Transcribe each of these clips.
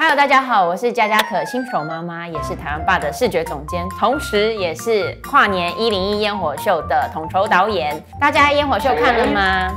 Hello， 大家好，我是佳佳可新手妈妈，也是台湾吧的视觉总监，同时也是跨年101烟火秀的统筹导演。大家烟火秀看了吗？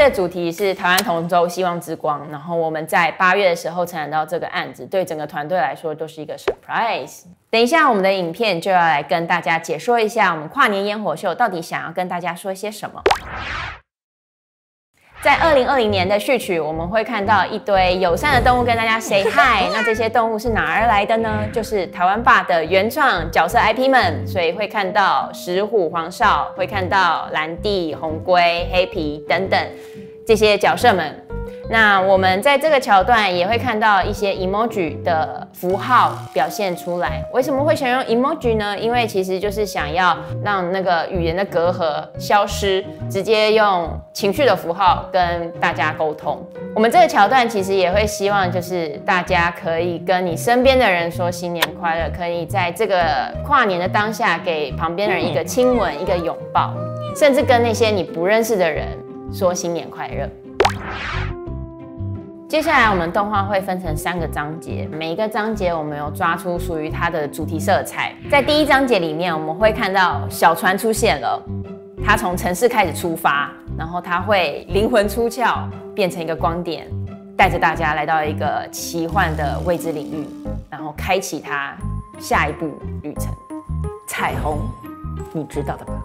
的主题是台湾同舟希望之光，然后我们在8月的时候承揽到这个案子，对整个团队来说都是一个 surprise。等一下我们的影片就要来跟大家解说一下我们跨年烟火秀到底想要跟大家说些什么。在2020年的序曲，我们会看到一堆友善的动物跟大家 say hi。那这些动物是哪儿来的呢？就是台湾爸的原创角色 IP 们，所以会看到石虎、黄少，会看到蓝地、红龟、黑皮等等这些角色们。那我们在这个桥段也会看到一些 emoji 的符号表现出来。为什么会选用 emoji 呢？因为其实就是想要让那个语言的隔阂消失，直接用情绪的符号跟大家沟通。我们这个桥段其实也会希望就是大家可以跟你身边的人说新年快乐，可以在这个跨年的当下给旁边的人一个亲吻、一个拥抱，甚至跟那些你不认识的人说新年快乐。接下来我们动画会分成3个章节，每一个章节我们有抓出属于它的主题色彩。在第1章节里面，我们会看到小船出现了，它从城市开始出发，然后它会灵魂出窍，变成一个光点，带着大家来到一个奇幻的未知领域，然后开启它下一步旅程。彩虹，你知道的吧？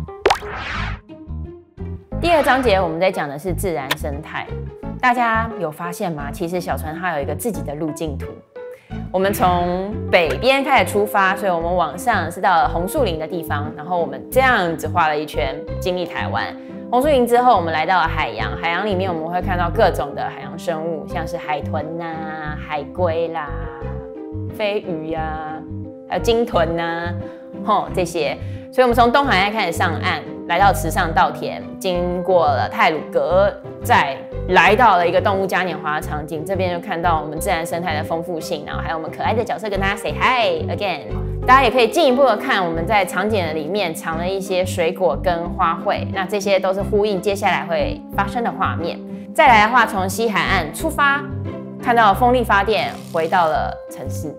第2章节我们在讲的是自然生态。大家有发现吗？其实小船它有一个自己的路径图。我们从北边开始出发，所以我们往上是到了红树林的地方，然后我们这样子画了一圈，经历台湾。红树林之后，我们来到了海洋，海洋里面我们会看到各种的海洋生物，像是海豚呐、海龟啦、飞鱼呀、还有鲸豚呐，这些。所以我们从东海岸开始上岸，来到池上稻田，经过了太鲁阁，再来到了一个动物嘉年华的场景，这边就看到我们自然生态的丰富性，然后还有我们可爱的角色跟大家 say hi again。大家也可以进一步的看，我们在场景的里面藏了一些水果跟花卉，那这些都是呼应接下来会发生的画面。再来的话，从西海岸出发，看到风力发电，回到了城市。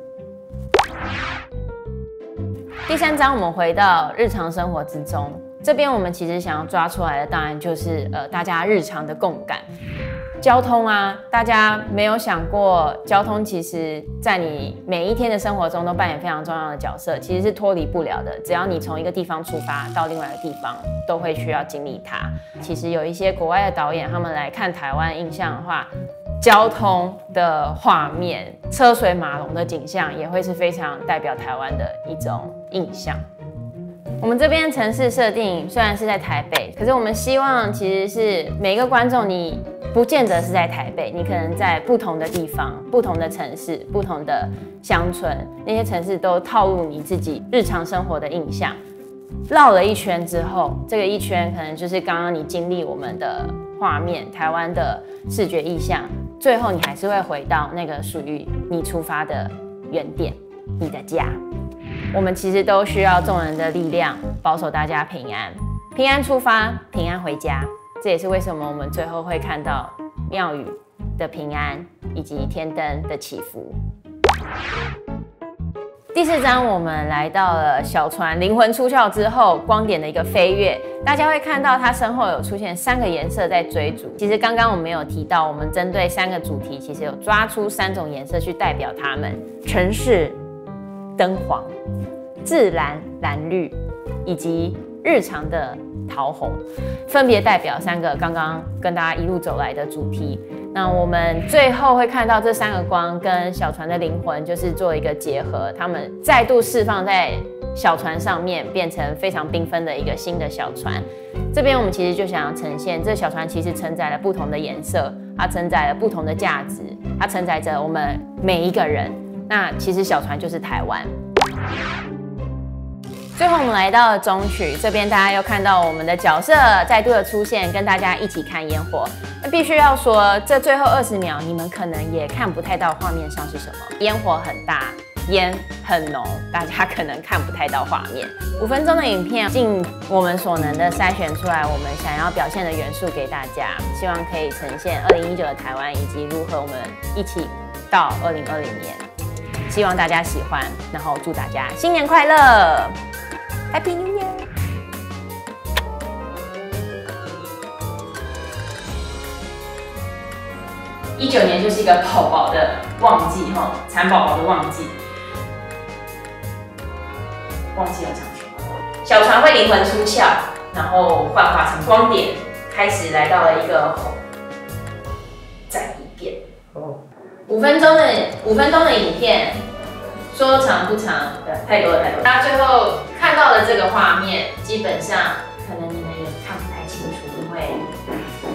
第3章我们回到日常生活之中，这边我们其实想要抓出来的，当然就是大家日常的共感。交通啊，大家没有想过，交通其实在你每一天的生活中都扮演非常重要的角色，其实是脱离不了的。只要你从一个地方出发到另外一个地方，都会需要经历它。其实有一些国外的导演，他们来看台湾印象的话，交通的画面、车水马龙的景象，也会是非常代表台湾的一种印象。我们这边城市设定虽然是在台北，可是我们希望其实是每一个观众，你不见得是在台北，你可能在不同的地方、不同的城市、不同的乡村，那些城市都套入你自己日常生活的印象。绕了一圈之后，这个一圈可能就是刚刚你经历我们的画面、台湾的视觉意象，最后你还是会回到那个属于你出发的原点，你的家。我们其实都需要众人的力量，保守大家平安，平安出发，平安回家。这也是为什么我们最后会看到庙宇的平安，以及天灯的起伏。第4章我们来到了小船灵魂出窍之后，光点的一个飞跃，大家会看到它身后有出现3个颜色在追逐。其实刚刚我们有提到，我们针对3个主题，其实有抓出3种颜色去代表它们：城市、灯黄、自然蓝绿，以及日常的桃红，分别代表3个刚刚跟大家一路走来的主题。那我们最后会看到这3个光跟小船的灵魂就是做一个结合，它们再度释放在小船上面，变成非常缤纷的一个新的小船。这边我们其实就想要呈现，这小船其实承载了不同的颜色，它承载了不同的价值，它承载着我们每一个人。那其实小船就是台湾。最后我们来到了中曲，这边大家又看到我们的角色再度的出现，跟大家一起看烟火。那必须要说，这最后20秒，你们可能也看不太到画面上是什么。烟火很大，烟很浓，大家可能看不太到画面。5分钟的影片，尽我们所能的筛选出来我们想要表现的元素给大家，希望可以呈现2019的台湾，以及如何我们一起到2020年。希望大家喜欢，然后祝大家新年快乐！ Happy New Year！ 19年就是一个宝宝的旺季哈，蚕宝宝的旺季。忘记了讲什么。小船会灵魂出窍，然后幻化成光点，开始来到了一个再一遍。5分钟的影片，说长不长，对，太多了。大家最后看到的这个画面，基本上可能你们也看不太清楚，因为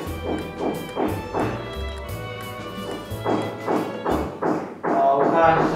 好看。